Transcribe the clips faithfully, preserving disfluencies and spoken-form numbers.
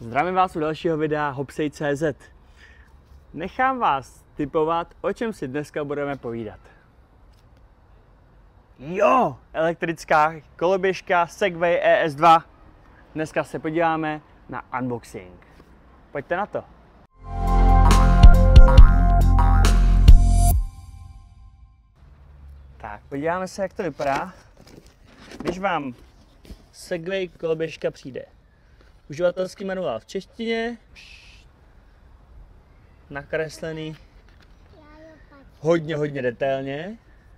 Zdravím vás u dalšího videa Hopsej tečka cé zet. Nechám vás tipovat, o čem si dneska budeme povídat. Jo, elektrická koloběžka Segway E S dva. Dneska se podíváme na unboxing. Pojďte na to. Tak, podíváme se, jak to vypadá, když vám Segway koloběžka přijde. Uživatelský manuál v češtině, nakreslený hodně, hodně detailně.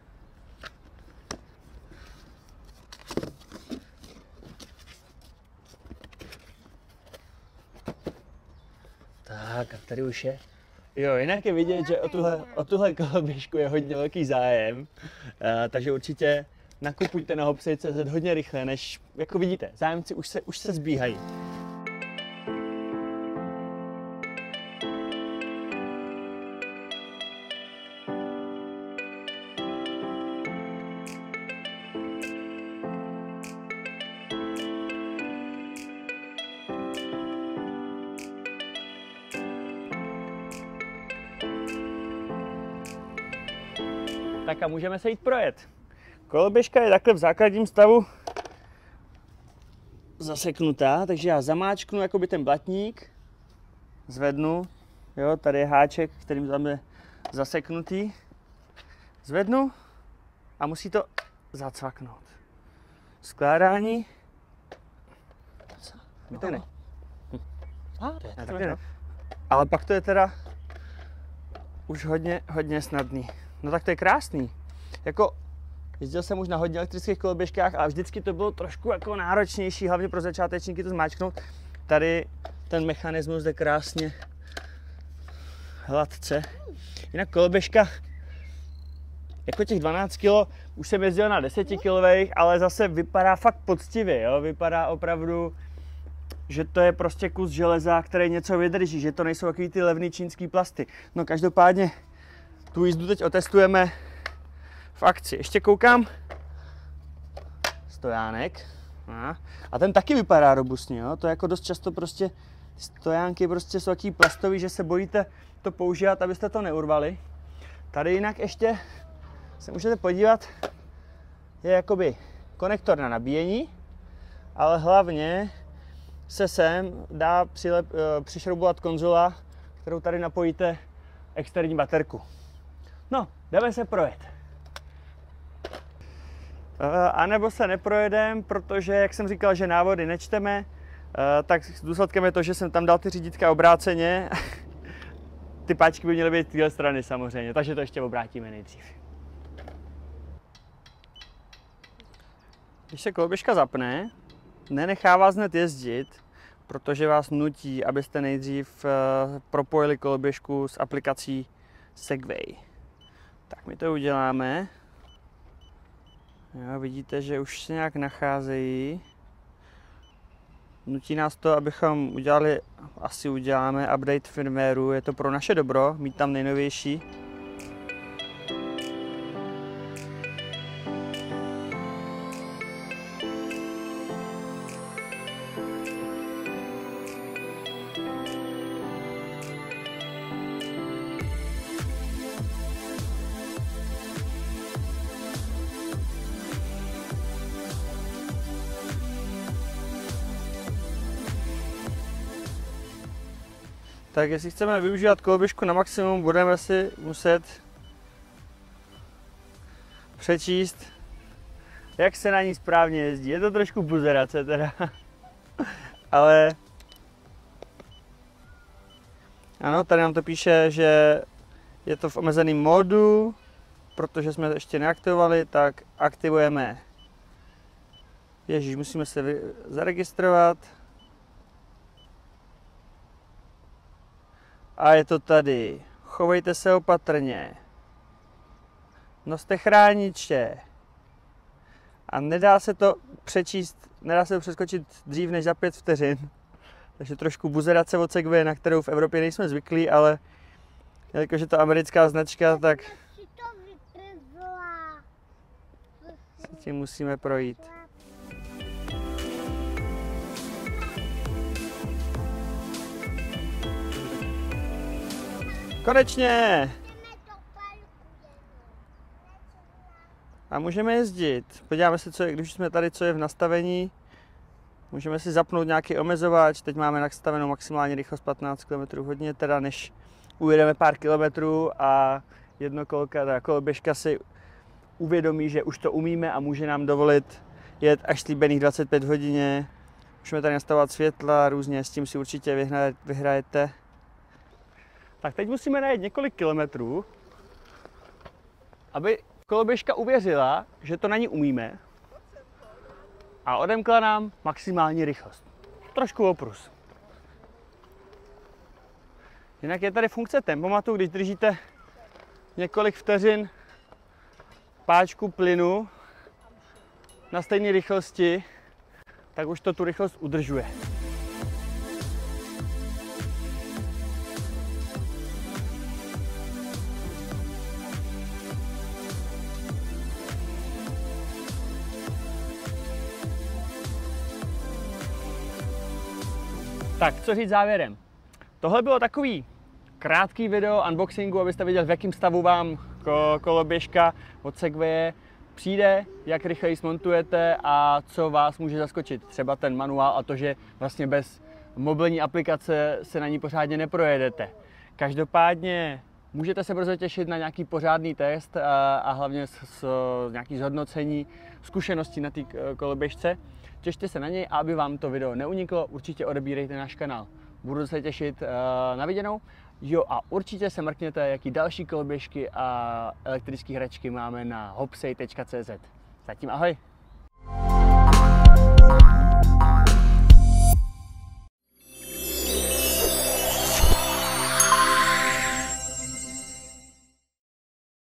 Tak a tady už je. Jo, jinak je vidět, že o tuhle, o tuhle koloběžku je hodně velký zájem, uh, takže určitě nakupujte na Hopsej tečka cé zet hodně rychle, než, jako vidíte, zájemci už se, už se zbíhají. Tak a můžeme se jít projet. Koloběžka je takhle v základním stavu zaseknutá, takže já zamáčknu jakoby ten blatník, zvednu, jo, tady je háček, kterým tam je zaseknutý, zvednu a musí to zacvaknout. Skládání. No, to ne. Ne, taky ne. Ale pak to je teda už hodně, hodně snadný. No tak to je krásný. Jako, jezdil jsem už na hodně elektrických koloběžkách, ale vždycky to bylo trošku jako náročnější, hlavně pro začátečníky to zmáčknout. Tady ten mechanismus jde krásně hladce. Jinak koloběžka, jako těch dvanáct kilo, už jsem jezdil na desetikilových, ale zase vypadá fakt poctivě, jo? Vypadá opravdu, že to je prostě kus železa, který něco vydrží, že to nejsou takový ty levný čínský plasty. No každopádně tu jízdu teď otestujeme v akci. Ještě koukám. Stojánek. A ten taky vypadá robustně, jo? To je jako dost často prostě stojánky prostě jsou takový plastový, že se bojíte to používat, abyste to neurvali. Tady jinak ještě se můžete podívat, je jakoby konektor na nabíjení, ale hlavně se sem dá přilep, přišroubovat konzola, kterou tady napojíte externí baterku. No, jdeme se projet. A nebo se neprojedeme, protože, jak jsem říkal, že návody nečteme, tak důsledkem je to, že jsem tam dal ty řídítka obráceně. Ty páčky by měly být z téhle strany samozřejmě, takže to ještě obrátíme nejdřív. Když se koloběžka zapne, nenechá vás hned jezdit, protože vás nutí, abyste nejdřív propojili koloběžku s aplikací Segway. Tak my to uděláme. Jo, vidíte, že už se nějak nacházejí. Nutí nás to, abychom udělali, asi uděláme update firmwareu, je to pro naše dobro, mít tam nejnovější. Tak jestli chceme využívat koloběžku na maximum, budeme si muset přečíst, jak se na ní správně jezdí. Je to trošku buzerace teda, ale ano, tady nám to píše, že je to v omezeném módu, protože jsme to ještě neaktivovali, tak aktivujeme. Ježíš, musíme se zaregistrovat. A je to tady. Chovejte se opatrně. Noste chrániče. A nedá se to přečíst, nedá se to přeskočit dřív než za pět vteřin. Takže trošku buzerace od Segway, na kterou v Evropě nejsme zvyklí, ale jelikož je to americká značka, tak se tím musíme projít. Konečně! A můžeme jezdit. Podíváme se, co je, když jsme tady, co je v nastavení. Můžeme si zapnout nějaký omezovač. Teď máme nastavenou maximální rychlost patnáct kilometrů hodně, teda než ujedeme pár kilometrů a jednokolka, ta koloběžka si uvědomí, že už to umíme a může nám dovolit jet až slíbených dvacet pět hodině. Můžeme tady nastavovat světla různě, s tím si určitě vyhrajete. Tak teď musíme najít několik kilometrů, aby koloběžka uvěřila, že to na ní umíme a odemkla nám maximální rychlost. Trošku oprus. Jinak je tady funkce tempomatu, když držíte několik vteřin páčku plynu na stejné rychlosti, tak už to tu rychlost udržuje. Tak, co říct závěrem? Tohle bylo takový krátký video unboxingu, abyste viděli, v jakém stavu vám koloběžka od Segwaye přijde, jak rychle ji smontujete a co vás může zaskočit. Třeba ten manuál a to, že vlastně bez mobilní aplikace se na ní pořádně neprojedete. Každopádně můžete se brzo těšit na nějaký pořádný test a, a hlavně s, s nějaký zhodnocení zkušeností na té koloběžce. Těšte se na něj a aby vám to video neuniklo, určitě odebírejte náš kanál. Budu se těšit uh, na viděnou. Jo a určitě se mrkněte, jaký další koloběžky a elektrické hračky máme na hopsej tečka cé zet. Zatím ahoj!